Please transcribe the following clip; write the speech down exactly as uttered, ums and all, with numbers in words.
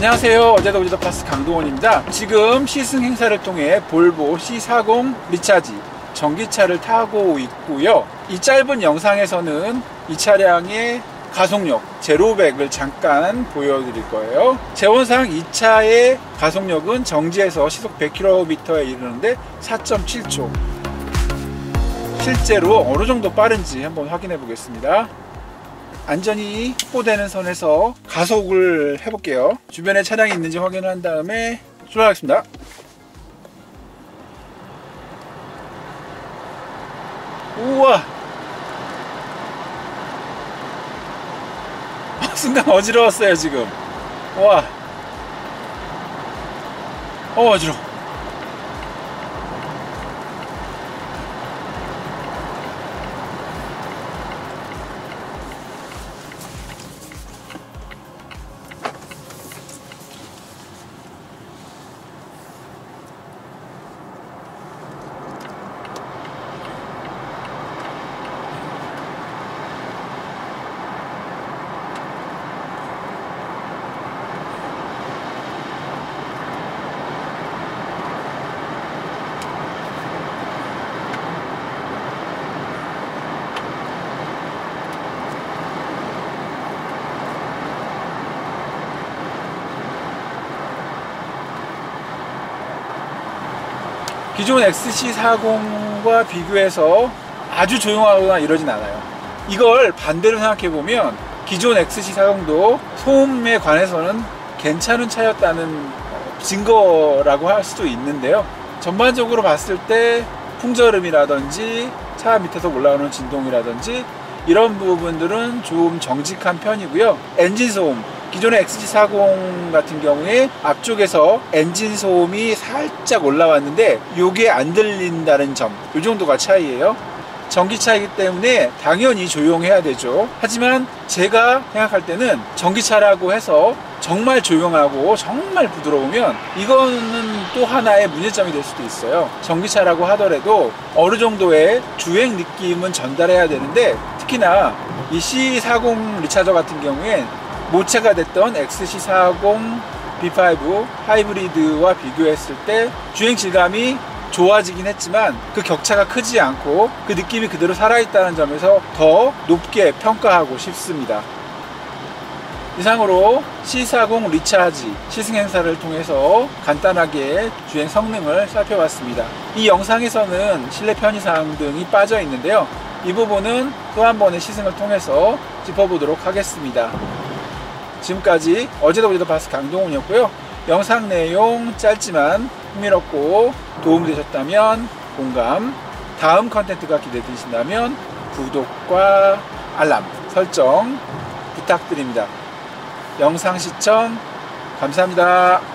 안녕하세요. 어제도 어제도 파스 강동원입니다. 지금 시승 행사를 통해 볼보 씨 사십 리차지 전기차를 타고 있고요. 이 짧은 영상에서는 이 차량의 가속력 제로백을 잠깐 보여드릴 거예요. 재원상 이 차의 가속력은 정지에서 시속 백 킬로미터에 이르는데 사 점 칠 초. 실제로 어느 정도 빠른지 한번 확인해 보겠습니다. 안전이 확보되는 선에서 가속을 해볼게요. 주변에 차량이 있는지 확인한 다음에 출발하겠습니다. 우와! 순간 어지러웠어요 지금. 와, 어 어지러워. 기존 엑스씨 사십과 비교해서 아주 조용하거나 이러진 않아요. 이걸 반대로 생각해보면 기존 엑스씨 사십도 소음에 관해서는 괜찮은 차였다는 증거라고 할 수도 있는데요. 전반적으로 봤을 때 풍절음이라든지 차 밑에서 올라오는 진동이라든지 이런 부분들은 좀 정직한 편이고요. 엔진 소음, 기존의 엑스씨 사십 같은 경우에 앞쪽에서 엔진 소음이 살짝 올라왔는데 이게 안 들린다는 점, 이 정도가 차이예요. 전기차이기 때문에 당연히 조용해야 되죠. 하지만 제가 생각할 때는 전기차라고 해서 정말 조용하고 정말 부드러우면 이거는 또 하나의 문제점이 될 수도 있어요. 전기차라고 하더라도 어느 정도의 주행 느낌은 전달해야 되는데, 특히나 이 씨 사십 리차저 같은 경우엔 모체가 됐던 엑스씨 사십 비 파이브 하이브리드와 비교했을 때 주행 질감이 좋아지긴 했지만 그 격차가 크지 않고 그 느낌이 그대로 살아있다는 점에서 더 높게 평가하고 싶습니다. 이상으로 씨 사십 리차지 시승 행사를 통해서 간단하게 주행 성능을 살펴봤습니다. 이 영상에서는 실내 편의사항 등이 빠져 있는데요. 이 부분은 또 한 번의 시승을 통해서 짚어보도록 하겠습니다. 지금까지 어제도 어제도 파스 강동훈이었고요. 영상 내용 짧지만 흥미롭고 도움되셨다면 공감, 다음 컨텐츠가 기대되신다면 구독과 알람 설정 부탁드립니다. 영상 시청 감사합니다.